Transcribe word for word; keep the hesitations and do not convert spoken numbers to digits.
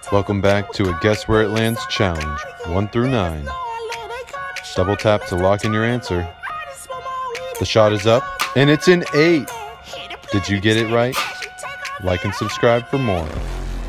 Welcome back to a Guess Where It Lands challenge, one through nine. Double tap to lock in your answer. The shot is up, and it's an eight. Did you get it right? Like and subscribe for more.